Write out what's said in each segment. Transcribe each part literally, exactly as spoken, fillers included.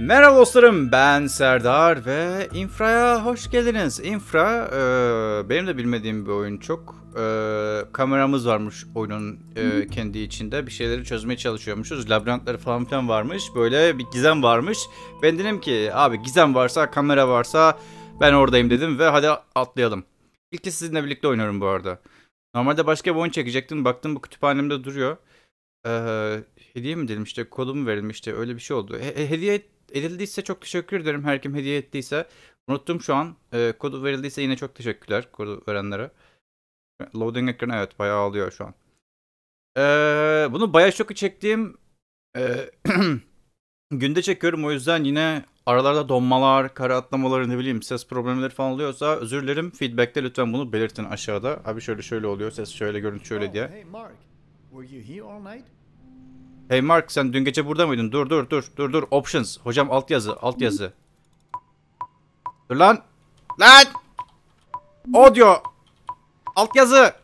Merhaba dostlarım, ben Serdar ve Infra'ya hoş geldiniz. Infra, e, benim de bilmediğim bir oyun çok. E, kameramız varmış oyunun e, kendi içinde. Bir şeyleri çözmeye çalışıyormuşuz. Labirentleri falan filan varmış. Böyle bir gizem varmış. Ben dedim ki abi gizem varsa, kamera varsa ben oradayım dedim ve hadi atlayalım. İlk kez sizinle birlikte oynuyorum bu arada. Normalde başka bir oyun çekecektim. Baktım bu kütüphanemde duruyor. Ee, hediye mi dedim işte kodumu verilmişti öyle bir şey oldu. He- hediye edildiyse çok teşekkür ederim her kim hediye ettiyse. Unuttum şu an. Ee, kodu verildiyse yine çok teşekkürler kodu verenlere. Loading ekranı evet bayağı alıyor şu an. Ee, bunu bayağı çok çektiğim e, günde çekiyorum o yüzden yine aralarda donmalar, kare atlamaları ne bileyim ses problemleri falan oluyorsa özür dilerim. Feedback'te lütfen bunu belirtin aşağıda. Abi şöyle şöyle oluyor ses şöyle görüntü şöyle diye. Hey Mark, were you here all night? Hey Mark sen dün gece burada mıydın? Dur dur dur dur dur options. Hocam alt yazı alt yazı. Dur lan. Lan. Audio. Alt yazı.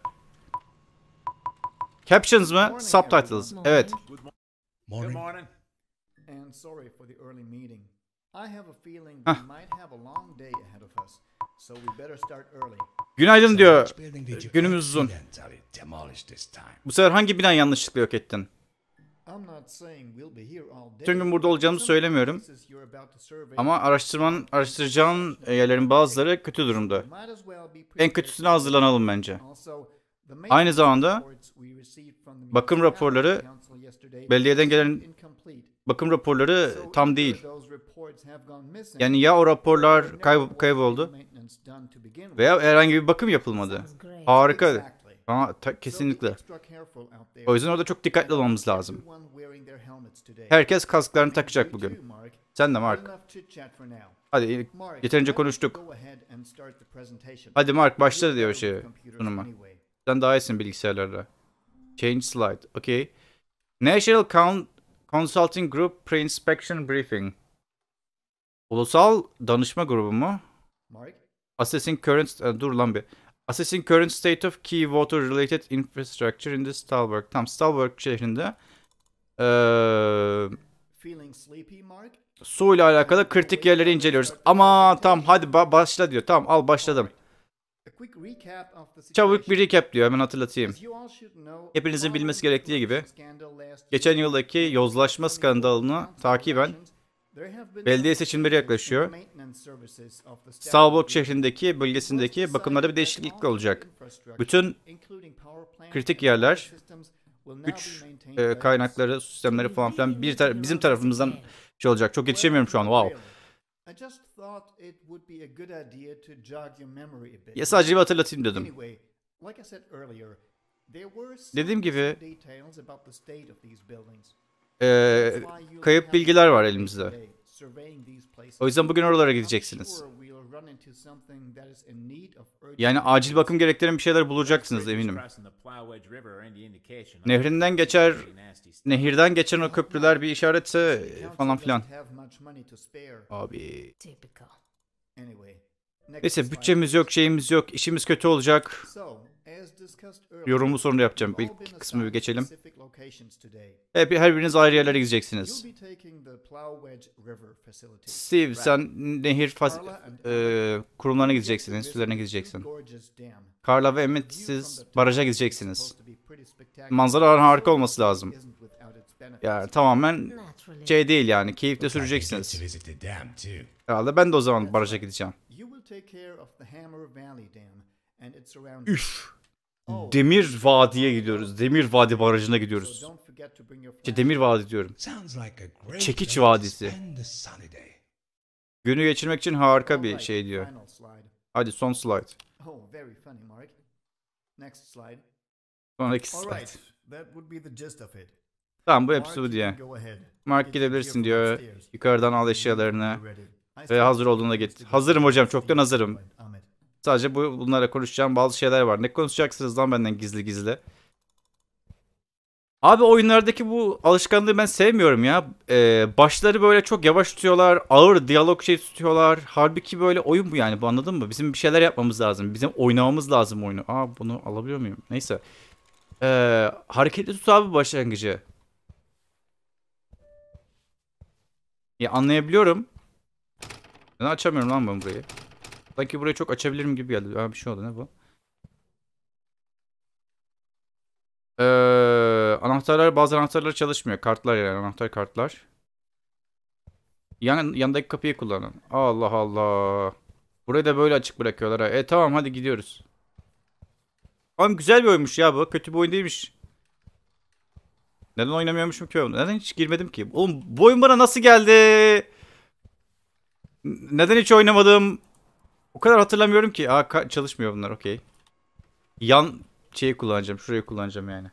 Captions mı? Subtitles. Evet. Good morning. And sorry for the early meeting. I have a feeling Hah. we might have a long day ahead of us, so we better start early. Günaydın diyor. Günümüz uzun. Bu sefer hangi bina yanlışlıkla yok ettin? I'm not saying we'll be here all day. Tüm gün burada olacağımızı söylemiyorum. Ama araştırmanın, araştıracağın yerlerin bazıları kötü durumda. En kötüsüne hazırlanalım bence. Aynı zamanda bakım raporları, belediyeden gelen bakım raporları tam değil. Yani ya o raporlar kayb kayboldu veya herhangi bir bakım yapılmadı. Harika. Ama ta- kesinlikle. O yüzden orada çok dikkatli olmamız lazım. Herkes kasklarını takacak bugün. Sen de Mark. Hadi yeterince konuştuk. Hadi Mark başla diyor şey sunuma. Sen daha iyisin bilgisayarlarda. Change slide. Okay. National Con Consulting Group Pre-Inspection Briefing. Ulusal danışma grubu mu? Assessing current... Uh, dur lan bir. Assessing current state of key water related infrastructure in the Stalberg. Tam Stalberg şehrinde. Ee, su ile alakalı kritik yerleri inceliyoruz. Ama tamam hadi ba başla diyor. Tamam al başladım. Çabuk bir recap diyor hemen hatırlatayım. Hepinizin bilmesi gerektiği gibi geçen yıldaki yozlaşma skandalını takiben belediye seçimleri yaklaşıyor. Stalberg şehrindeki bölgesindeki bakımlarda bir değişiklik olacak. Bütün kritik yerler, güç e, kaynakları, sistemleri falan filan bir tar bizim tarafımızdan şey olacak. Çok yetişemiyorum şu an. Wow. Ya sadece bir hatırlatayım dedim. Dediğim gibi e, kayıp bilgiler var elimizde. O yüzden bugün oralara gideceksiniz. Yani acil bakım gerektiren bir şeyler bulacaksınız eminim. Nehrinden geçer, nehirden geçen o köprüler bir işaretse falan filan. Abi. Neyse bütçemiz yok, şeyimiz yok, işimiz kötü olacak. Yorumu sonra yapacağım. İlk kısmı bir geçelim. Hep her biriniz ayrı yerlere gideceksiniz. Steve sen nehir e, kurumlarına gideceksin, enstitülerine gideceksin. Carla ve Emmett siz baraja gideceksiniz. Manzara harika olması lazım. Yani tamamen şey değil yani, keyifle süreceksiniz. Herhalde ben de o zaman baraja gideceğim. Üf. Demir Vadi'ye gidiyoruz. Demir Vadi Barajı'na gidiyoruz. İşte Demir Vadi diyorum. Çekiç Vadisi. Günü geçirmek için harika bir şey diyor. Hadi son slide. Sonraki slide. Tamam bu hepsi bu diye. Mark gidebilirsin diyor. Yukarıdan al eşyalarını. Ve hazır olduğunda git. Hazırım hocam, çoktan hazırım. Sadece bu, bunlara konuşacağım bazı şeyler var. Ne konuşacaksınız lan benden gizli gizli? Abi oyunlardaki bu alışkanlığı ben sevmiyorum ya. Ee, başları böyle çok yavaş tutuyorlar. Ağır diyalog şey tutuyorlar. Halbuki böyle oyun bu yani. Bu anladın mı? Bizim bir şeyler yapmamız lazım. Bizim oynamamız lazım oyunu. Aa bunu alabiliyor muyum? Neyse. Ee, hareketli tut abi başlangıcı. Ya anlayabiliyorum. Neden açamıyorum lan ben burayı? Sanki burayı çok açabilirim gibi geldi. Aa, bir şey oldu, ne bu? Ee, anahtarlar, bazı anahtarlar çalışmıyor. Kartlar yani, anahtar kartlar. Yan, yandaki kapıyı kullanın. Allah Allah. Burayı da böyle açık bırakıyorlar ha. E tamam, hadi gidiyoruz. Oğlum güzel bir oyunmuş ya bu. Kötü bir oyun değilmiş. Neden oynamıyormuşum ki oyunu? Neden hiç girmedim ki? Oğlum bu oyun bana nasıl geldi? Neden hiç oynamadım? O kadar hatırlamıyorum ki. Aa, çalışmıyor bunlar, okey. Yan şeyi kullanacağım. Şurayı kullanacağım yani.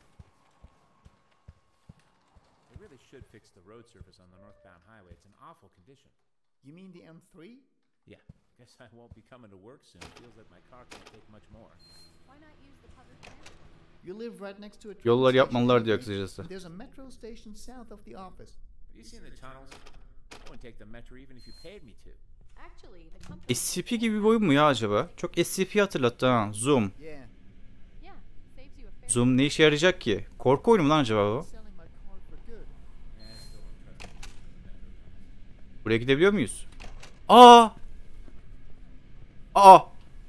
You mean the M three? Yeah, guess I won't be coming to work soon. Feels like my car can't take much more. Why not use the public transport? You live right next to a train Yollar station, yapmalılar diyor don't you? kısacası. There's a metro station south of the office. Have you seen the tunnels? I wouldn't take the metro even if you paid me to. Actually, the company. S C P gibi bir oyun mu ya acaba? Çok S C P hatırlattı ha. Zoom. Yeah. Yeah, saves you a fair. Zoom ne işe yarayacak ki? Korku oyunu mu lan acaba bu? Selling my car for good. Yeah, still don't trust me. Buraya gidebiliyor muyuz? Aa! Aa!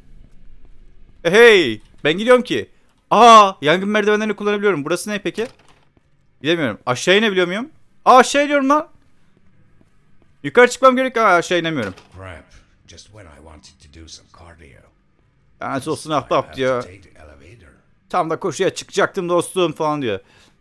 Hey! Ben gidiyorum ki. Aa! Yangın merdivenlerini kullanabiliyorum. Burası ne peki? Gidemiyorum. Aşağı inebiliyor muyum? Aa, aşağı iniyorum lan. Yukarı çıkmam gerek. Aa, aşağı inemiyorum. Prep, just when I wanted to do some cardio. Yani olsun I ahbap have to diyor. take the elevator. Tam da koşuya çıkacaktım dostum falan diyor.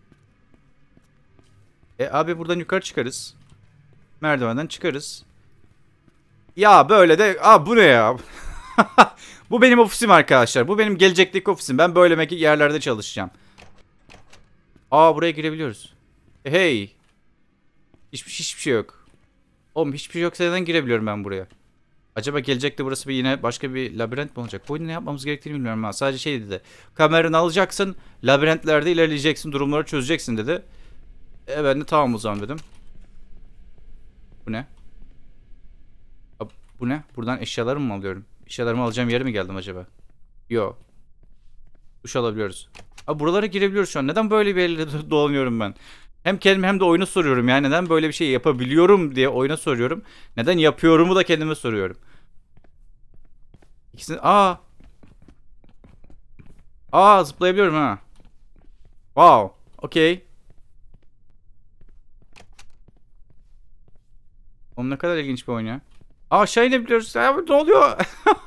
E abi buradan yukarı çıkarız. Merdivenden çıkarız. Ya böyle de... Aa, bu ne ya? Bu benim ofisim arkadaşlar. Bu benim gelecekteki ofisim. Ben böyle yerlerde çalışacağım. Aa, buraya girebiliyoruz. E, hey. Hiçbir, hiçbir şey yok. Oğlum hiçbir şey yoksa neden girebiliyorum ben buraya? Acaba gelecekte burası bir yine başka bir labirent mi olacak? Bu oyunda ne yapmamız gerektiğini bilmiyorum ha. Sadece şey dedi. Kameranı alacaksın. Labirentlerde ilerleyeceksin. Durumları çözeceksin dedi. E ben de tamam o zaman dedim. Bu ne? A, bu ne? Buradan eşyalarımı mı alıyorum? Eşyalarımı alacağım yere mi geldim acaba? Yo. Duş alabiliyoruz. Abi buralara girebiliyoruz şu an. Neden böyle bir yerlerde dolanıyorum ben? Hem kendime hem de oyuna soruyorum. Yani neden böyle bir şey yapabiliyorum diye oyuna soruyorum. Neden yapıyorumu da kendime soruyorum. İkisini... Aa! Aa, zıplayabiliyorum ha. Wow. Okey. Oğlum ne kadar ilginç bir oyun ya. Aa, aşağı inebiliyoruz. Ya, ne oluyor?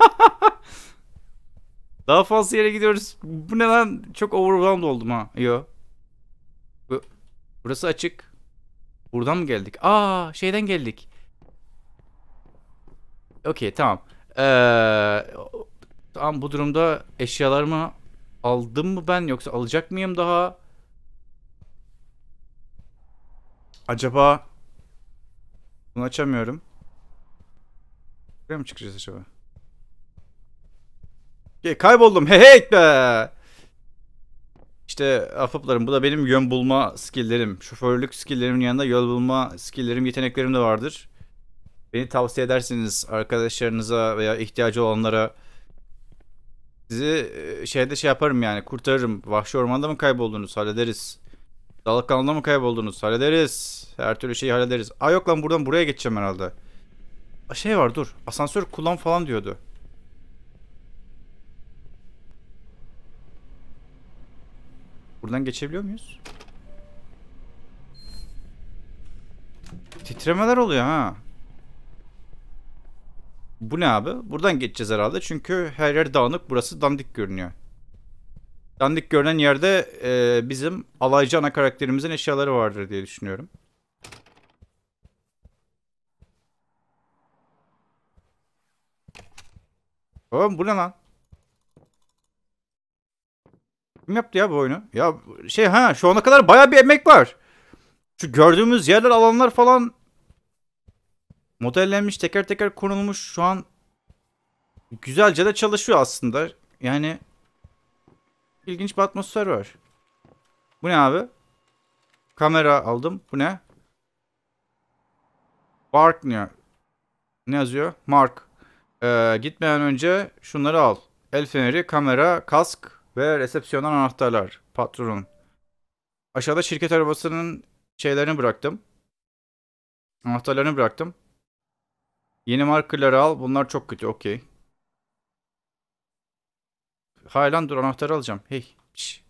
Daha fazla yere gidiyoruz. Bu ne lan? Çok overwhelmed oldum ha. Yo. Bu, burası açık. Buradan mı geldik? Aa, şeyden geldik. Okey, tamam. Ee, tamam, bu durumda eşyalarımı aldım mı ben, yoksa alacak mıyım daha? Acaba bunu açamıyorum. Buraya mı çıkacağız acaba? Okay, kayboldum. Hey hey be. İşte ahbaplarım, bu da benim yön bulma skilllerim. Şoförlük skillerimin yanında yol bulma skillerim, yeteneklerim de vardır. Beni tavsiye edersiniz arkadaşlarınıza veya ihtiyacı olanlara. Sizi şeyde şey yaparım yani, kurtarırım. Vahşi ormanda mı kayboldunuz? Hallederiz. Dalık kanalında mı kayboldunuz? Hallederiz. Her türlü şeyi hallederiz. Aa, yok lan, buradan buraya geçeceğim herhalde. Şey var, dur. Asansör kullan falan diyordu. Buradan geçebiliyor muyuz? Titremeler oluyor ha. Bu ne abi? Buradan geçeceğiz herhalde. Çünkü her yer dağınık. Burası dandik görünüyor. Dandik görünen yerde e, bizim alaycı ana karakterimizin eşyaları vardır diye düşünüyorum. Oğlum bu ne lan? Kim yaptı ya bu oyunu? Ya şey, ha, şu ana kadar baya bir emek var. Şu gördüğümüz yerler, alanlar falan modellenmiş, teker teker konulmuş. Şu an güzelce de çalışıyor aslında. Yani ilginç bir atmosfer var. Bu ne abi? Kamera aldım. Bu ne? Mark ne? Ne yazıyor? Mark. Ee, gitmeden önce şunları al. El feneri, kamera, kask ve resepsiyondan anahtarlar. Patronun. Aşağıda şirket arabasının şeylerini bıraktım. Anahtarlarını bıraktım. Yeni markerları al. Bunlar çok kötü. Okey. Hayır lan dur, anahtarı alacağım. Hey. Şş.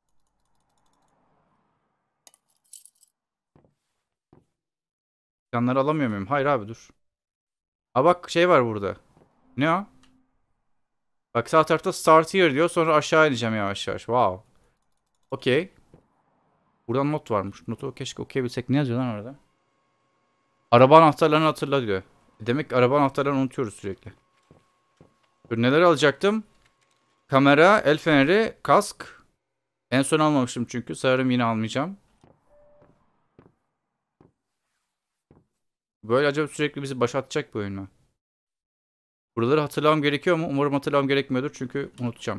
Yanları alamıyor muyum? Hayır abi dur. Ha bak şey var burada. Ne o? Bak sağ tarafta start here diyor. Sonra aşağı ineceğim yavaş yavaş. Wow. Okey. Buradan not varmış. Notu keşke okuyabilsek. Ne yazıyor lan orada? Araba anahtarlarını hatırla diyor. Demek ki araba anahtarlarını unutuyoruz sürekli. Dur, neler alacaktım? Kamera, el feneri, kask. En son almamıştım çünkü. Sanırım yine almayacağım. Böyle acaba sürekli bizi başlatacak bu oyun mu? Buraları hatırlamam gerekiyor mu? Umarım hatırlamam gerekmiyordur çünkü unutacağım.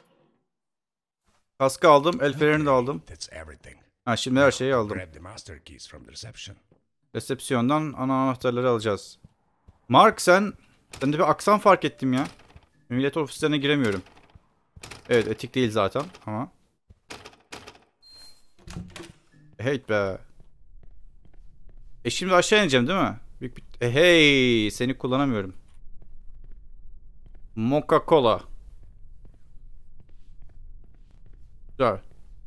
Kaskı aldım, el fenerini de aldım. That's everything. Ha şimdi her şeyi aldım. Grab the master keys from the reception. Resepsiyondan ana anahtarları alacağız. Mark sen... Sende bir aksan fark ettim ya. Millet ofislerine giremiyorum. Evet etik değil zaten ama. Hey be. E şimdi aşağı ineceğim değil mi? Büyük bir... E hey seni kullanamıyorum. Mocha Cola. Güzel.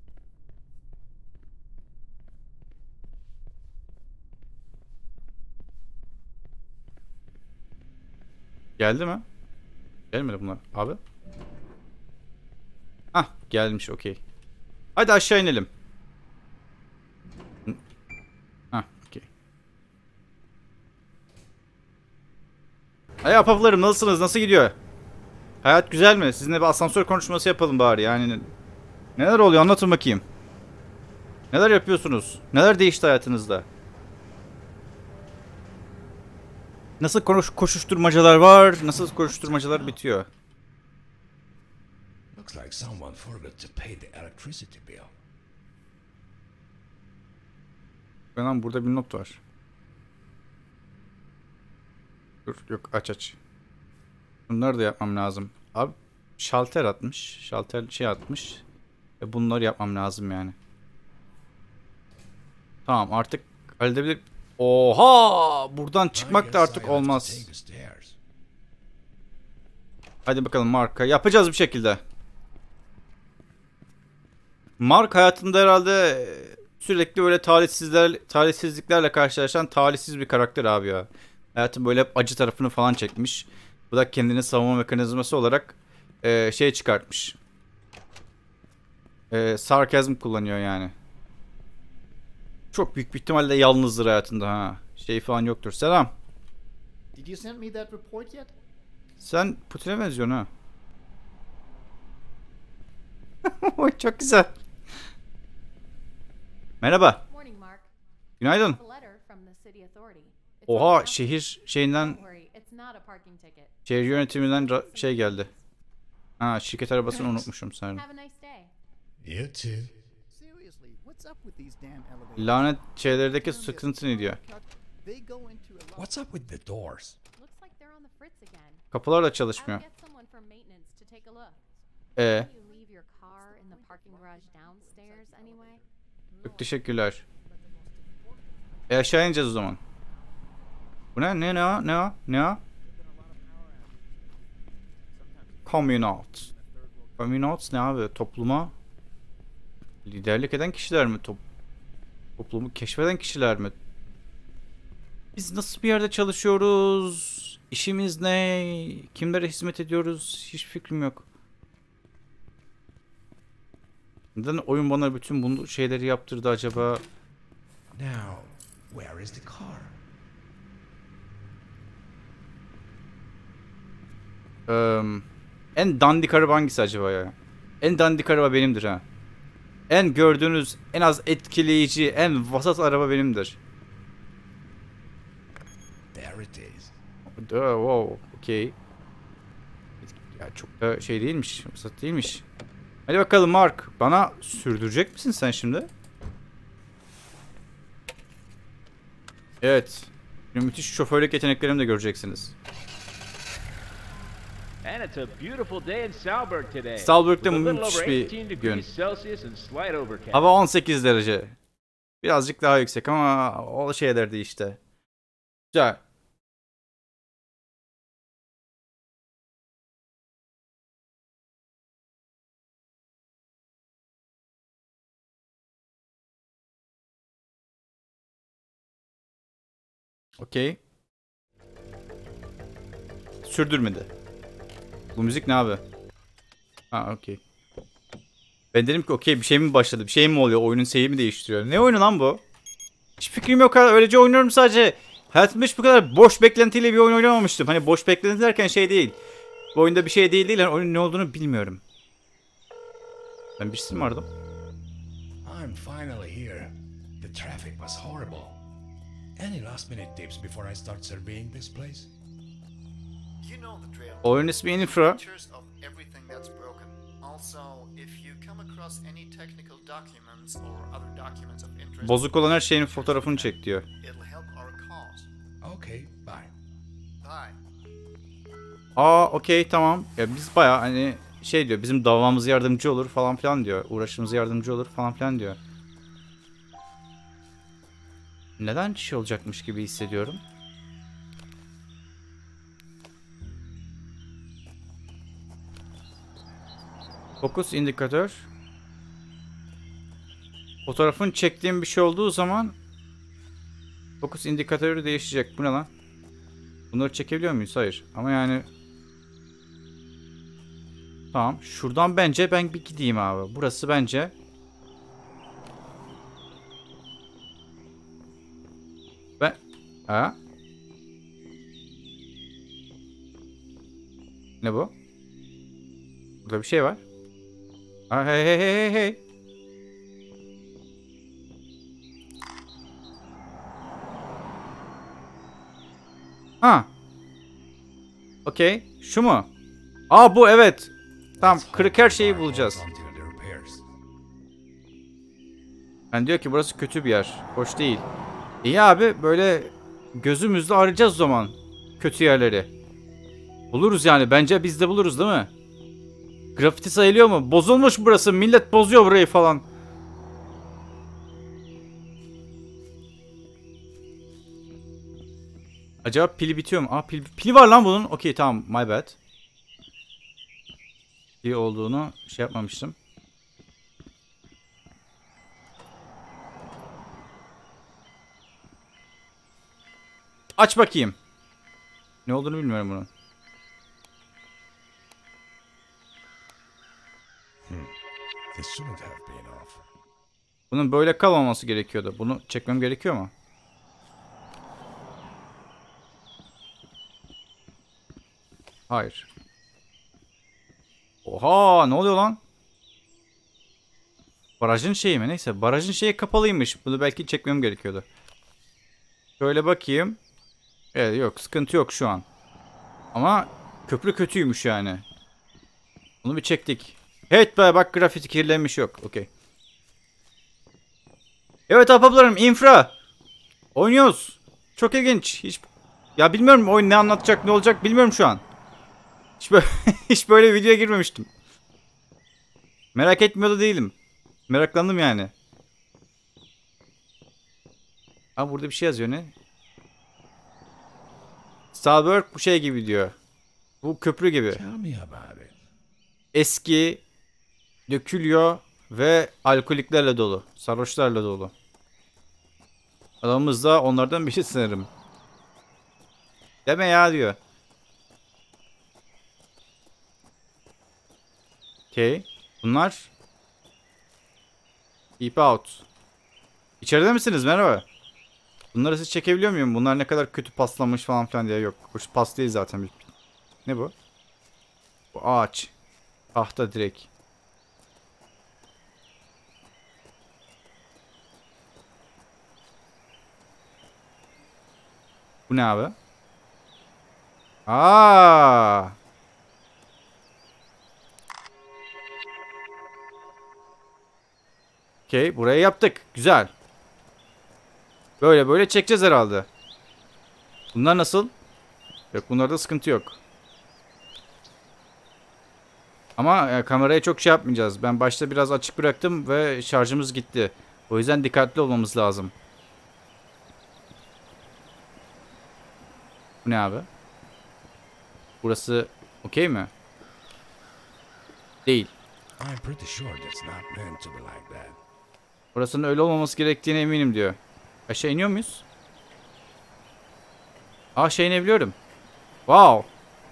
Geldi mi? Gelmedi bunlar. Abi. Hah gelmiş okey. Hadi aşağı inelim. Hah okey. Hey apaplarım nasılsınız? Nasıl gidiyor? Hayat güzel mi? Sizinle bir asansör konuşması yapalım bari yani. Neler oluyor anlatın bakayım. Neler yapıyorsunuz? Neler değişti hayatınızda? Nasıl konuş koşuşturmacalar var? Nasıl koşuşturmacalar bitiyor? Looks like someone forgot to pay the electricity bill. Lan burada bir not var. Dur yok aç aç. Bunları da yapmam lazım. Abi şalter atmış. Şalter şey atmış. E bunları yapmam lazım yani. Tamam artık halledebilir. Oha! Buradan çıkmak da artık olmaz. Hadi bakalım Mark'a. Yapacağız bir şekilde. Mark hayatında herhalde sürekli böyle talihsizler, talihsizliklerle karşılaşan talihsiz bir karakter abi ya. Hayatın böyle hep acı tarafını falan çekmiş. Bu da kendini savunma mekanizması olarak e, şey çıkartmış. E, sarkazm kullanıyor yani. Çok büyük bir ihtimalle yalnızdır hayatında ha. Şey falan yoktur. Selam. Did you send me that report yet? Sen Putin'e benziyorsun ha. Oy çok güzel. Merhaba. Morning, Mark. Günaydın. A letter from the city authority. It's Oha on şehir şeyinden Don't worry, it's not a parking ticket. şehir yönetiminden ra- şey geldi. Ha şirket arabasını unutmuşum sanırım. Have a nice day. You too. Seriously, what's up with these damn elevators? Lanet şeylerdeki sıkıntı ne diyor? They go into a lot. What's up with the doors? Looks like they're on the fritz again. Kapılar da I'll çalışmıyor. get someone from maintenance to take a look. Ee, You leave your car in the parking garage downstairs anyway? çok teşekkürler. E aşağı ineceğiz o zaman. Bu ne? Ne ne o? Ne o? Ne o? Communalt. Communalt ne abi? Topluma liderlik eden kişiler mi? Top toplumu keşfeden kişiler mi? Biz nasıl bir yerde çalışıyoruz? İşimiz ne? Kimlere hizmet ediyoruz? Hiç fikrim yok. Neden oyun bana bütün bu şeyleri yaptırdı acaba? Now, where is the car? Eee, en dandik araba hangisi acaba ya? En dandik araba benimdir ha. En gördüğünüz, en az etkileyici, en vasat araba benimdir. There it is. Duh, wow, okey. Ya çok da şey değilmiş, vasat değilmiş. Hadi bakalım Mark, bana sürdürecek misin sen şimdi? Evet. Müthiş şoförlük yeteneklerimi de göreceksiniz. And it's a beautiful day in Salzburg today. Salzburg'da With a little müthiş over bir eighteen gün. degrees Celsius and slight overcast. Hava on sekiz derece. Birazcık daha yüksek ama o şeylerdi işte. Güzel. Okey. Sürdürmedi. Bu müzik ne abi? Ha okey. Ben dedim ki okey bir şey mi başladı? Bir şey mi oluyor? Oyunun seyri mi değiştiriyor? Ne oyunu lan bu? Hiç fikrim yok. Öylece oynuyorum sadece. Hayatımda hiç bu kadar boş beklentiyle bir oyun oynamamıştım. Hani boş beklenti derken şey değil. Bu oyunda bir şey değil değil. Yani oyunun ne olduğunu bilmiyorum. Ben birisini mi aradım? I'm finally here. The traffic was horrible. Any last minute tips before I start surveying this place? You know the drill. Oyun ismi Infra. Pictures of everything that's broken. Also, if you come across any technical documents or other documents of interest, Bozuk olan her şeyin fotoğrafını çek diyor. it'll help our cause. Okay, bye. Bye. Aa okey tamam. Ya biz baya hani şey diyor bizim davamız yardımcı olur falan filan diyor. Uğraşımız yardımcı olur falan filan diyor. Neden şey olacakmış gibi hissediyorum. Fokus indikatör. Fotoğrafın çektiğim bir şey olduğu zaman fokus indikatörü değişecek. Bu ne lan? Bunları çekebiliyor muyuz? Hayır. Ama yani tamam. Şuradan bence ben bir gideyim abi. Burası bence ben ha? Ne bu? Burada bir şey var. Ha, hey hey hey hey hey. Ha. Okey. Şu mu? Aa bu evet. Tamam kırık her şeyi bulacağız. Until the repairs. Ben diyor ki burası kötü bir yer. Hoş değil. İyi abi böyle gözümüzle arayacağız o zaman. Kötü yerleri. Buluruz yani. Bence biz de buluruz değil mi? Grafiti sayılıyor mu? Bozulmuş burası. Millet bozuyor burayı falan. Acaba pili bitiyor mu? Aa pil, pili var lan bunun. Okey tamam. My bad. İyi olduğunu şey yapmamıştım. Aç bakayım. Ne olduğunu bilmiyorum bunun. This shouldn't have been off. Bunun böyle kalmaması gerekiyordu. Bunu çekmem gerekiyor mu? Hayır. Oha ne oluyor lan? Barajın şeyi mi? Neyse barajın şeyi kapalıymış. Bunu belki çekmem gerekiyordu. Şöyle bakayım. Evet yok sıkıntı yok şu an. Ama köprü kötüymüş yani. Bunu bir çektik. Evet be bak grafiti kirlenmiş yok. Okey. Evet ahbaplarım infra. Oynuyoruz. Çok ilginç. Hiç ya bilmiyorum oyun ne anlatacak ne olacak bilmiyorum şu an. Hiç böyle, hiç böyle videoya girmemiştim. Merak etmiyor da değilim. Meraklandım yani. Aa burada bir şey yazıyor ne? Stalberg bu şey gibi diyor. Bu köprü gibi. Tell me about it. Eski, dökülüyor ve alkoliklerle dolu. Sarhoşlarla dolu. Adamımız da onlardan biri sanırım. Deme ya diyor. Okey. Bunlar Keep out. İçeride misiniz? Merhaba. Bunları siz çekebiliyor muyum? Bunlar ne kadar kötü paslanmış falan filan diye yok. Hoş pas değil zaten. Ne bu? Bu ağaç. Tahta direkt. Bu ne abi? Aa! Okey, burayı yaptık. Güzel. Böyle böyle çekeceğiz herhalde. Bunlar nasıl? Yok, bunlarda sıkıntı yok. Ama e, kameraya çok şey yapmayacağız. Ben başta biraz açık bıraktım ve şarjımız gitti. O yüzden dikkatli olmamız lazım. Bu ne abi? Burası okey mi? Değil. I'm pretty sure that's not meant to be like that. Burasının öyle olmaması gerektiğine eminim diyor. Aşağı iniyor muyuz? Aa, aşağı inebiliyorum. Wow.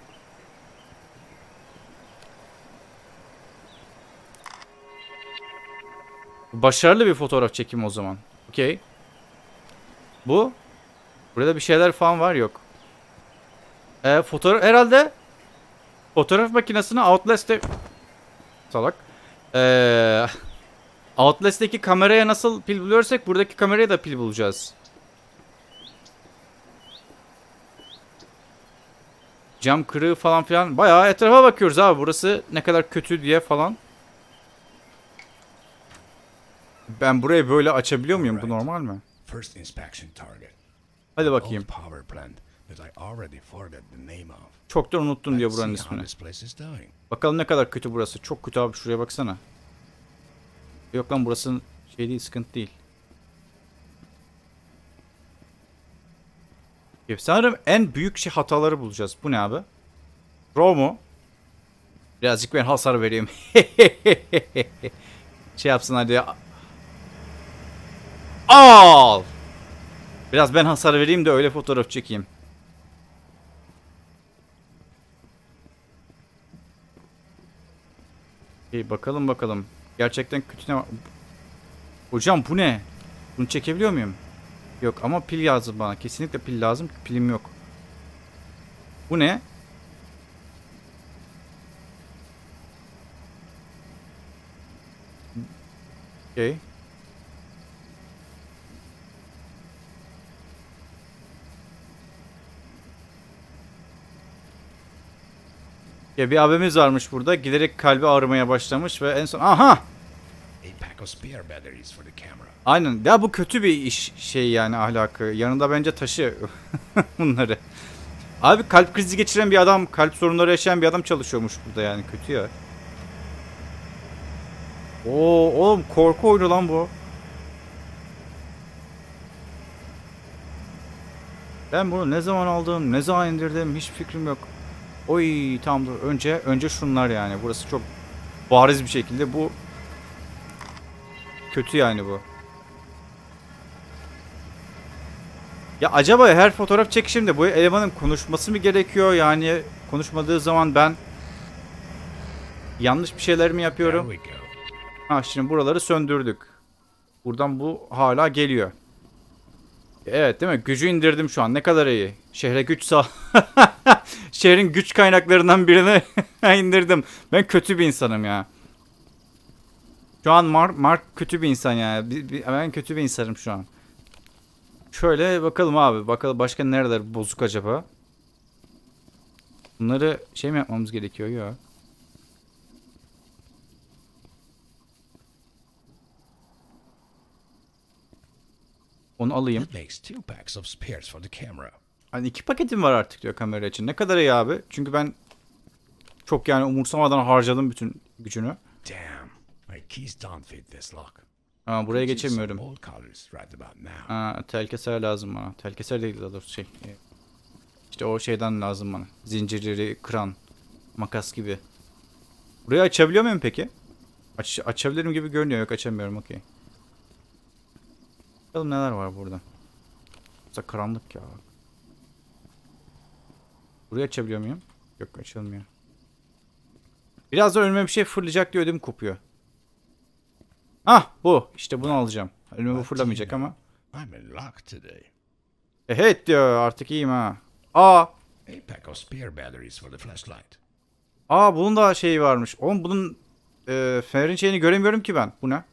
Başarılı bir fotoğraf çekimi o zaman. Okey. Bu. Burada bir şeyler falan var, yok. Ee, fotoğraf herhalde. Fotoğraf makinesini Outlast'te... Salak. Ee, Outlast'teki kameraya nasıl pil buluyorsak buradaki kameraya da pil bulacağız. Cam kırığı falan filan. Bayağı etrafa bakıyoruz abi. Burası ne kadar kötü diye falan. Ben burayı böyle açabiliyor muyum? Bu normal mi? First inspection target. Hadi bakayım. Old power plant that I already forgot the name of. Çoktan unuttum diyor Let's buranın see how ismini. this place is doing. Bakalım ne kadar kötü burası. Çok kötü abi, şuraya baksana. Yok lan, burası şey değil, sıkıntı değil. Sanırım en büyük şey hataları bulacağız. Bu ne abi? Raw mu? Birazcık ben hasar vereyim. Şey yapsın hadi. Al! Biraz ben hasar vereyim de öyle fotoğraf çekeyim. Hey, bakalım bakalım. Gerçekten kötü ne var? Hocam bu ne? Bunu çekebiliyor muyum? Yok ama pil lazım bana. Kesinlikle pil lazım. Pilim yok. Bu ne? Okay. Ya bir abimiz varmış burada. Giderek kalbi ağrımaya başlamış ve en son... Aha! A pack of spare batteries for the camera. Aynen. Ya bu kötü bir iş şey yani, ahlakı. Yanında bence taşı bunları. Abi kalp krizi geçiren bir adam, kalp sorunları yaşayan bir adam çalışıyormuş burada yani. Kötü ya. Oo oğlum, korku oyunu lan bu. Ben bunu ne zaman aldım, ne zaman indirdim hiç fikrim yok. Oy tamam, dur. Önce önce şunlar yani. Burası çok bariz bir şekilde bu kötü yani bu. Ya acaba her fotoğraf çekişimde bu elemanın konuşması mı gerekiyor? Yani konuşmadığı zaman ben yanlış bir şeyler mi yapıyorum? There we go. Ha, şimdi buraları söndürdük. Buradan bu hala geliyor. Evet değil mi? Gücü indirdim şu an. Ne kadar iyi. Şehre güç sağ... Şehrin güç kaynaklarından birini indirdim. Ben kötü bir insanım ya. Şu an Mark, Mark kötü bir insan ya. Ben kötü bir insanım şu an. Şöyle bakalım abi. Bakalım başka nereler bozuk acaba? Bunları şey mi yapmamız gerekiyor ya? Onu alayım. That makes two packs of spares for the camera. Hani iki paketim var artık diyor kamera için. Ne kadar iyi abi. Çünkü ben çok yani umursamadan harcadım bütün gücünü. Damn, my keys don't fit this lock. Aa, buraya geçemiyorum. Old colors right about now. Aa, telkeser lazım bana. Telkeser değil daha doğrusu şey. İşte o şeyden lazım bana. Zincirleri kıran. Makas gibi. Burayı açabiliyor muyum peki? Aç, açabilirim gibi görünüyor. Yok, açamıyorum. Okey. Bakalım neler var burada. Burası karanlık ya. Burayı açabiliyor muyum? Yok, açılmıyor. Birazdan önüme bir şey fırlayacak diye ödüm kopuyor. Ah bu. İşte bunu alacağım. Önüme bu fırlamayacak ama. I'm in luck today. Evet diyor, artık iyiyim ha. Aa. A pack of spare batteries for the flashlight. Aa, bunun da şeyi varmış. Oğlum bunun e, fenerin şeyini göremiyorum ki ben. Bu ne?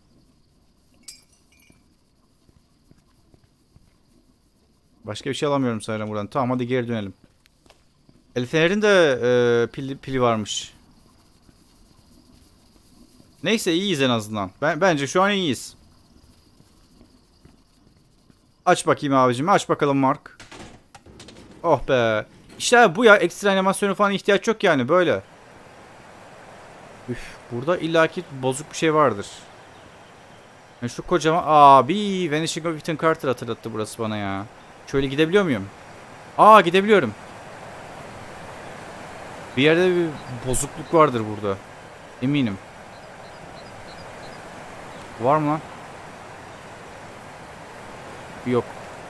Başka bir şey alamıyorum sanırım buradan. Tamam, hadi geri dönelim. El fenerin de e, pili, pili varmış. Neyse, iyiyiz en azından. Ben, bence şu an iyiyiz. Aç bakayım abicim. Aç bakalım Mark. Oh be. İşte bu ya. Ekstra animasyonu falan ihtiyaç yok yani. Böyle. Üf, burada illaki bozuk bir şey vardır. Yani şu kocaman... Abi. Vanishing of Ethan Carter hatırlattı burası bana ya. Şöyle gidebiliyor muyum? Aa, gidebiliyorum. Bir yerde bir bozukluk vardır burada. Eminim. Var mı lan? Yok.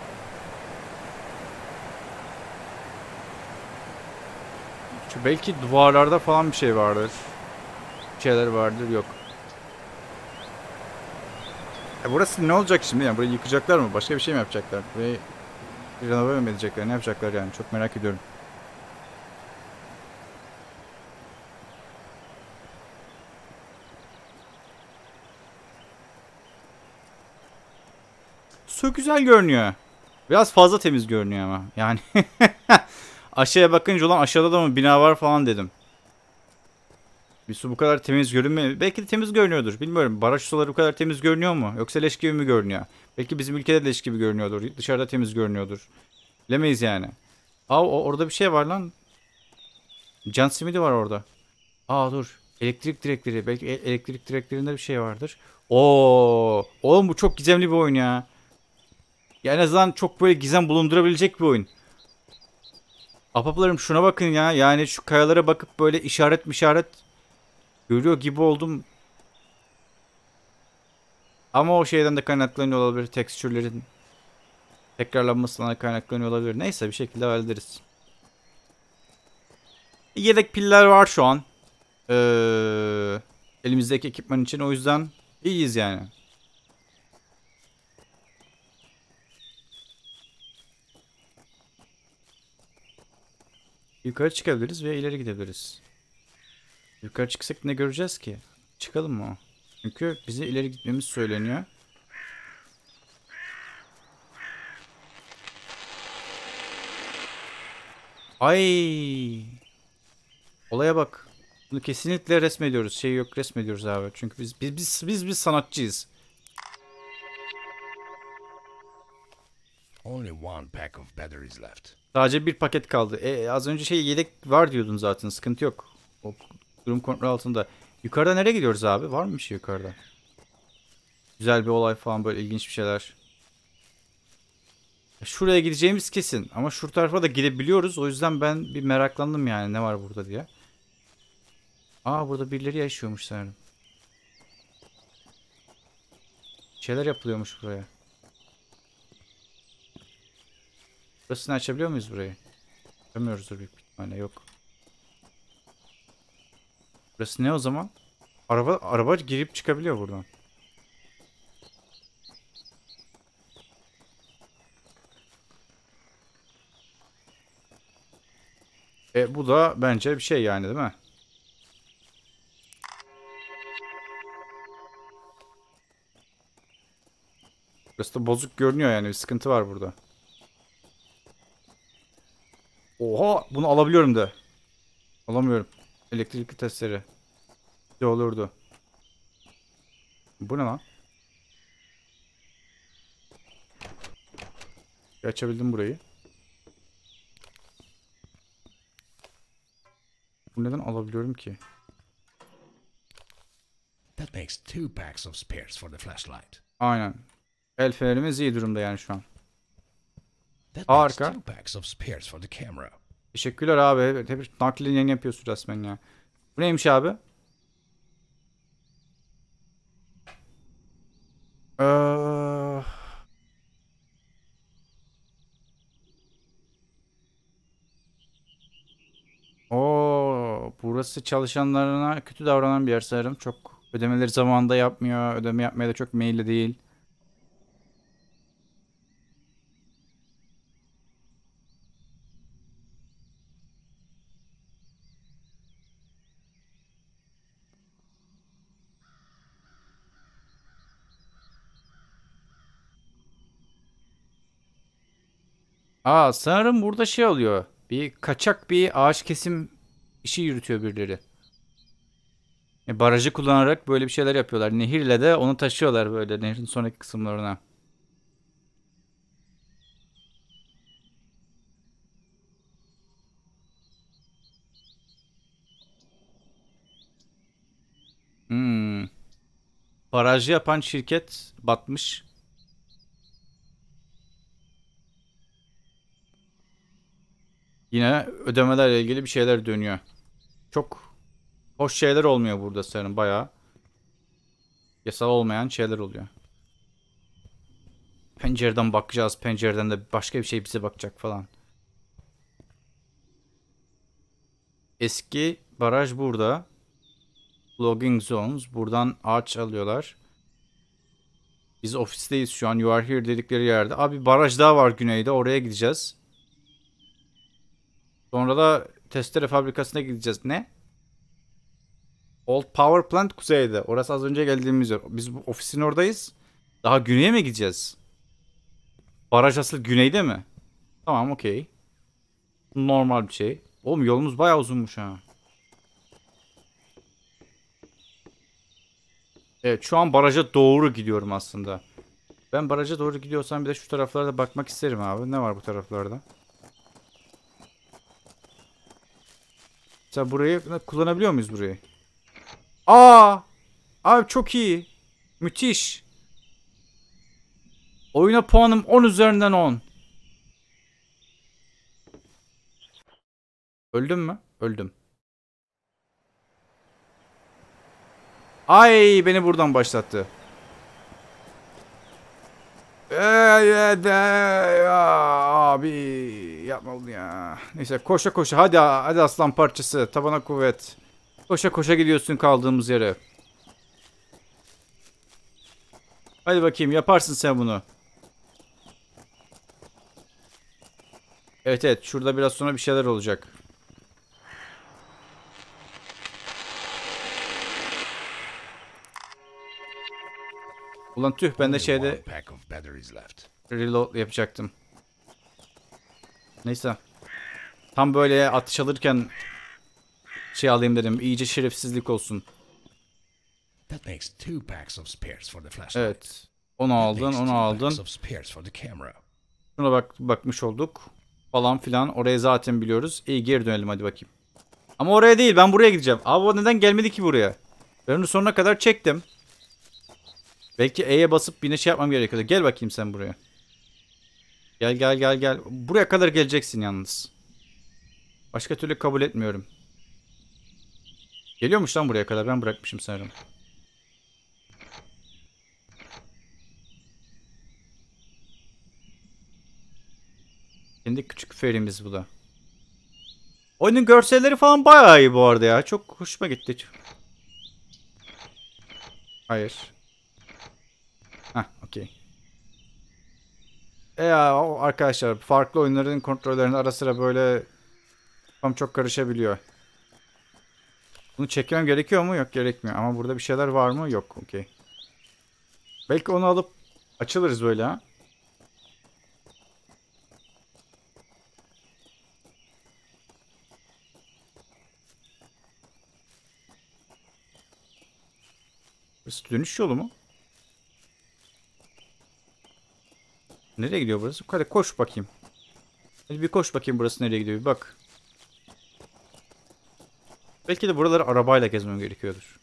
Şu belki duvarlarda falan bir şey vardır. Bir şeyler vardır, yok. E burası ne olacak şimdi yani? Burayı yıkacaklar mı? Başka bir şey mi yapacaklar? Burayı renove mi edecekler? Ne yapacaklar yani? Çok merak ediyorum. Su güzel görünüyor. Biraz fazla temiz görünüyor ama. Yani aşağıya bakınca ulan aşağıda da mı bina var falan dedim. Bir su bu kadar temiz görünmüyor. Belki de temiz görünüyordur. Bilmiyorum. Baraj suları bu kadar temiz görünüyor mu? Yoksa leş gibi mi görünüyor? Belki bizim ülkede leş gibi görünüyordur. Dışarıda temiz görünüyordur. Bilemeyiz yani. Aa o, orada bir şey var lan. Can simidi var orada. Aa dur. Elektrik direkleri. Belki e- elektrik direklerinde bir şey vardır. Oo, oğlum bu çok gizemli bir oyun ya. Ya en azından çok böyle gizem bulundurabilecek bir oyun. Apaplarım şuna bakın ya. Yani şu kayalara bakıp böyle işaret mişaret görüyor gibi oldum. Ama o şeyden de kaynaklanıyor olabilir. Tekstürlerin tekrarlanmasından kaynaklanıyor olabilir. Neyse bir şekilde hallederiz. Yedek piller var şu an. Ee, elimizdeki ekipman için. O yüzden iyiyiz yani. Yukarı çıkabiliriz ve ileri gidebiliriz. Yukarı çıksak ne göreceğiz ki? Çıkalım mı? Çünkü bize ileri gitmemiz söyleniyor. Ay! Olaya bak. Bunu kesinlikle resmediyoruz. Şey yok, resmediyoruz abi. Çünkü biz biz biz biz, biz sanatçıyız. Only one pack of batteries left. Sadece bir paket kaldı. E, az önce şey yedek var diyordun zaten. Sıkıntı yok. O durum kontrol altında. Yukarıda nereye gidiyoruz abi? Var mı bir şey yukarıda? Güzel bir olay falan, böyle ilginç bir şeyler. Şuraya gideceğimiz kesin. Ama şu tarafa da gidebiliyoruz. O yüzden ben bir meraklandım yani ne var burada diye. Aa burada birileri yaşıyormuş sanırım. Şeyler yapılıyormuş buraya. Burasını açabiliyor muyuz burayı? Açamıyoruzdur büyük ihtimalle, yok. Burası ne o zaman? Araba araba girip çıkabiliyor buradan. E bu da bence bir şey yani, değil mi? Burası da bozuk görünüyor yani, bir sıkıntı var burada. Oha, bunu alabiliyorum da. Alamıyorum. Elektrikli testere. Ne olurdu? Bu ne lan? Bir açabildim burayı. Bu neden alabiliyorum ki? That makes two packs of spares for the flashlight. Aynen. El fenerimiz iyi durumda yani şu an. That makes Harika. two packs of spares for the camera. Teşekkürler abi. Hep naklini yeni yapıyorsun resmen ya. Bu neymiş abi? Ee... Oo, burası çalışanlarına kötü davranan bir yer sanırım. Çok ödemeleri zamanında yapmıyor. Ödeme yapmaya da çok meyilli değil. Aa, sanırım burada şey oluyor. Bir kaçak bir ağaç kesim işi yürütüyor birileri. E, barajı kullanarak böyle bir şeyler yapıyorlar. Nehirle de onu taşıyorlar böyle nehrin sonraki kısımlarına. Hmm. Barajı yapan şirket batmış. Yine ödemelerle ilgili bir şeyler dönüyor. çok hoş şeyler olmuyor burada sanırım. Bayağı yasal olmayan şeyler oluyor. Pencereden bakacağız. Pencereden de başka bir şey bize bakacak falan. Eski baraj burada. Logging zones. Buradan ağaç alıyorlar. Biz ofisteyiz şu an. You are here dedikleri yerde. Abi baraj daha var güneyde. Oraya gideceğiz. Sonra da testere fabrikasına gideceğiz. Ne? Old Power Plant kuzeyde. Orası az önce geldiğimiz yer. Biz bu ofisin oradayız. Daha güneye mi gideceğiz? Baraj asıl güneyde mi? Tamam, okey. Normal bir şey. Oğlum yolumuz bayağı uzunmuş ha. Evet, şu an baraja doğru gidiyorum aslında. Ben baraja doğru gidiyorsam bir de şu taraflarda bakmak isterim abi. Ne var bu taraflarda? Mesela burayı kullanabiliyor muyuz burayı? Aa! Abi çok iyi. Müthiş. Oyuna puanım on üzerinden on. Öldüm mü? Öldüm. Ay, beni buradan başlattı. Evet ya abi, yapma bunu ya. Neyse, koşa koşa hadi hadi aslan parçası, tabana kuvvet. Koşa koşa gidiyorsun kaldığımız yere. Hadi bakayım, yaparsın sen bunu. Evet evet, şurada biraz sonra bir şeyler olacak. Ulan tüh, ben de şeyde reload yapacaktım. Neyse. Tam böyle atış alırken şey alayım dedim. İyice şerefsizlik olsun. Evet. Onu aldın, onu aldın. Şuna bak, bakmış olduk. Falan filan. Orayı zaten biliyoruz. İyi, geri dönelim hadi bakayım. Ama oraya değil, ben buraya gideceğim. Abi o neden gelmedi ki buraya? Ben onu sonuna kadar çektim. Belki E'ye basıp bir şey yapmam gerekiyordu. Gel bakayım sen buraya. Gel gel gel gel. Buraya kadar geleceksin yalnız. Başka türlü kabul etmiyorum. Geliyormuş lan buraya kadar. Ben bırakmışım sanırım. Kendi küçük ferimiz bu da. Oyunun görselleri falan bayağı iyi bu arada ya. Çok hoşuma gitti. Hayır. Heh, okey. E ya arkadaşlar, farklı oyunların kontrollerinin ara sıra böyle tam çok karışabiliyor. Bunu çekmem gerekiyor mu? Yok, gerekmiyor. Ama burada bir şeyler var mı? Yok, okey. Belki onu alıp açılırız böyle ha. Burası dönüş yolu mu? Nereye gidiyor burası? Hadi koş bakayım. Hadi bir koş bakayım, burası nereye gidiyor bir bak. Belki de buraları arabayla gezmem gerekiyordur.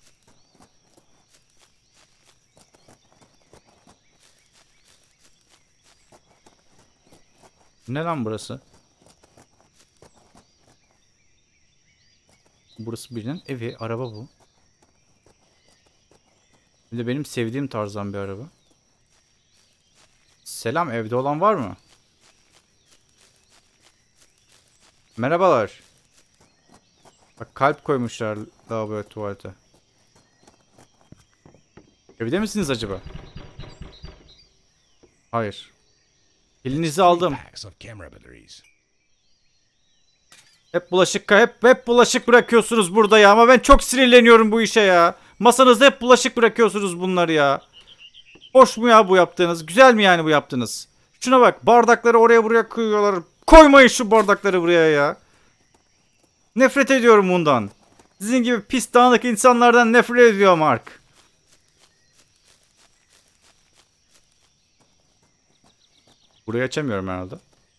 Ne lan burası? Burası birinin evi, araba bu. Bir de benim sevdiğim tarzdan bir araba. Selam, evde olan var mı? Merhabalar. Bak, kalp koymuşlar lavaboya, tuvalete. Evde misiniz acaba? Hayır. Pilinizi aldım. Hep bulaşık hep hep bulaşık bırakıyorsunuz burada ya, ama ben çok sinirleniyorum bu işe ya. Masanızda hep bulaşık bırakıyorsunuz bunları ya. Hoş mu ya bu yaptığınız? Güzel mi yani bu yaptığınız? Şuna bak, bardakları oraya buraya koyuyorlar. Koymayın şu bardakları buraya ya. Nefret ediyorum bundan. Sizin gibi pis dağınık insanlardan nefret ediyorum Mark. Burayı açamıyorum herhalde.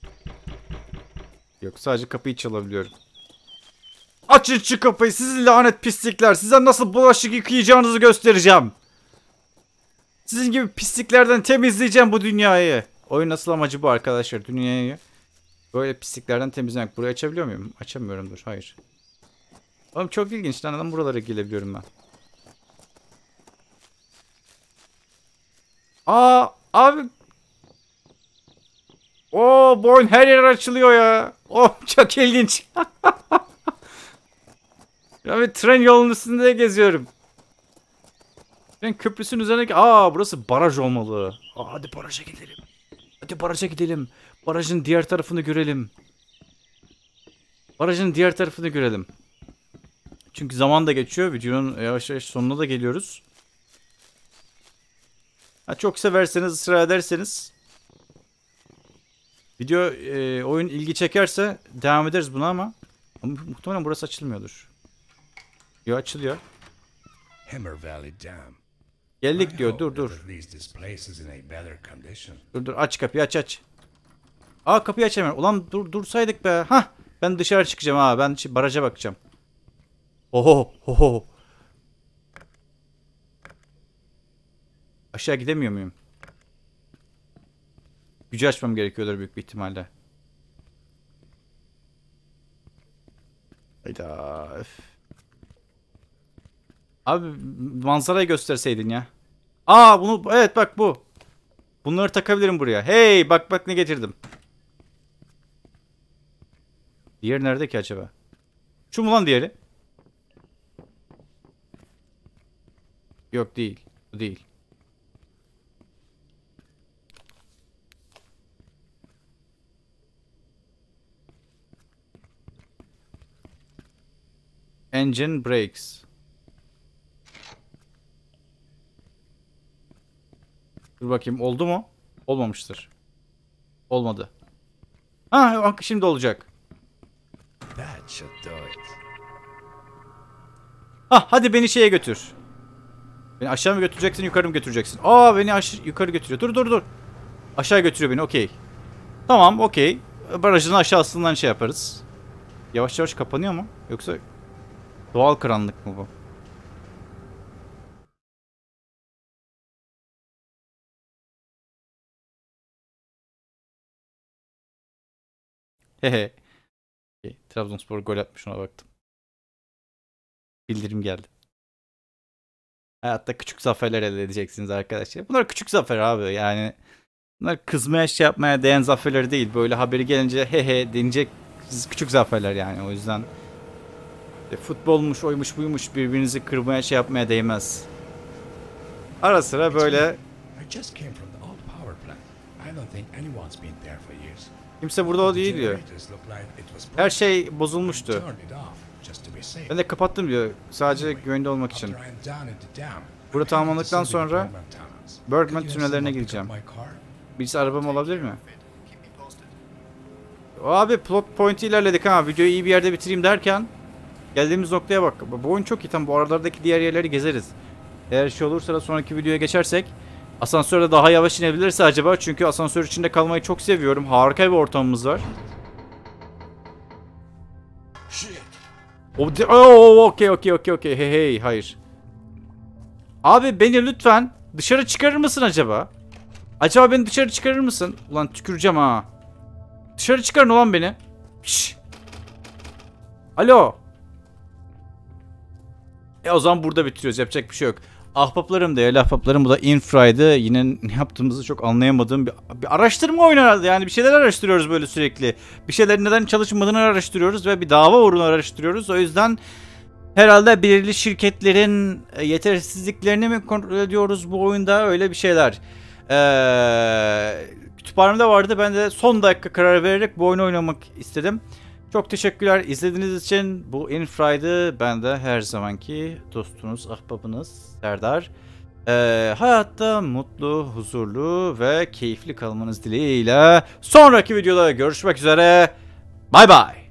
Yok, sadece kapıyı çalabiliyorum. Açın şu kapıyı, siz lanet pislikler. Size nasıl bulaşık yıkayacağınızı göstereceğim. Sizin gibi pisliklerden temizleyeceğim bu dünyayı. Oyun asıl amacı bu arkadaşlar. Dünyayı böyle pisliklerden temizlemek. Burayı açabiliyor muyum? Açamıyorum, dur. Hayır. Oğlum çok ilginç lan, neden buralara gelebiliyorum ben? Aa abi. Oo, bu oyun her yer açılıyor ya. Oh, çok ilginç. Ya bir tren yolunun üstünde geziyorum. Tren köprüsünün üzerine... Aa, burası baraj olmalı. Aa, hadi baraja gidelim. Hadi baraja gidelim. Barajın diğer tarafını görelim. Barajın diğer tarafını görelim. Çünkü zaman da geçiyor. Videonun yavaş yavaş sonuna da geliyoruz. Ha, çok severseniz, ısrar ederseniz, video e, oyun ilgi çekerse devam ederiz buna ama, ama muhtemelen burası açılmıyordur. Yo, açılıyor. Hammer Valley Dam. Geldik diyor. Dur dur. Dur dur, aç kapıyı, aç aç. Aa, kapıyı açamıyorum. Ulan dur dursaydık be. Hah, ben dışarı çıkacağım ha. Ben baraja bakacağım. Oho oho. Aşağı gidemiyor muyum? Gücü açmam gerekiyordur büyük bir ihtimalle. Hayda. Öf. Abi manzarayı gösterseydin ya. Aa, bunu, evet bak bu. Bunları takabilirim buraya. Hey, bak bak ne getirdim. Diğeri nerede ki acaba? Şu mu lan diğeri? Yok, değil. Bu değil. Engine brakes. Dur bakayım, oldu mu? Olmamıştır. Olmadı. Ha, bak şimdi olacak. Ha, hadi beni şeye götür. Beni aşağı mı götüreceksin, yukarı mı götüreceksin? Aa, beni aşağı yukarı götürüyor. Dur dur dur. Aşağı götürüyor beni, okey. Tamam, okey. Barajın aşağısından şey yaparız. Yavaş yavaş kapanıyor mu? Yoksa doğal karanlık mı bu? Hehe. Okay. Trabzonspor gol atmış, ona baktım. Bildirim geldi. Hayatta küçük zaferler elde edeceksiniz arkadaşlar. Bunlar küçük zafer abi, yani. Bunlar kızmaya, şey yapmaya değen zaferler değil. Böyle haberi gelince he he denecek küçük zaferler yani. O yüzden e, futbolmuş, oymuş, buymuş, birbirinizi kırmaya, şey yapmaya değmez. Ara sıra böyle. Kimse burada o değil diyor. Her şey bozulmuştu. Ben de kapattım diyor. Sadece güvende olmak için. Burada tamamladıktan sonra Bergman tünellerine gideceğim. Birisi arabam olabilir mi? O abi, plot point'i ilerledik ha. Videoyu iyi bir yerde bitireyim derken geldiğimiz noktaya bak. Bu oyun çok iyi. Tam bu aralardaki diğer yerleri gezeriz. Eğer şey olursa da sonraki videoya geçersek, asansörde daha yavaş inebilirse acaba, çünkü asansör içinde kalmayı çok seviyorum. Harika bir ortamımız var. Oh, okey okey okey okey. Hey hey, hayır. Abi beni lütfen dışarı çıkarır mısın acaba? Acaba beni dışarı çıkarır mısın? Ulan tüküreceğim ha. Dışarı çıkarın ulan beni. Şşş. Alo. E o zaman burada bitiriyoruz. Yapacak bir şey yok. Ahbaplarım, değerli ahbaplarım, bu da Infra'ydı. Yine ne yaptığımızı çok anlayamadığım bir, bir araştırma oyunu herhalde. Yani bir şeyler araştırıyoruz böyle sürekli. Bir şeylerin neden çalışmadığını araştırıyoruz ve bir dava uğruna araştırıyoruz. O yüzden herhalde belirli şirketlerin yetersizliklerini mi kontrol ediyoruz bu oyunda, öyle bir şeyler. Ee, kütüphanemde vardı. Ben de son dakika karar vererek bu oyunu oynamak istedim. Çok teşekkürler izlediğiniz için. Bu Infra'ydı. Ben de her zamanki dostunuz, ahbabınız Serdar. Ee, hayatta mutlu, huzurlu ve keyifli kalmanız dileğiyle sonraki videoda görüşmek üzere. Bay bay.